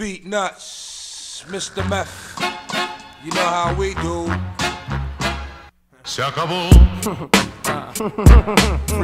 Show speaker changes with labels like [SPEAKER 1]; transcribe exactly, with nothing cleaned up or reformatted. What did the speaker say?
[SPEAKER 1] Beat nuts, Mister Meth. You know how we do.
[SPEAKER 2] Se acabó.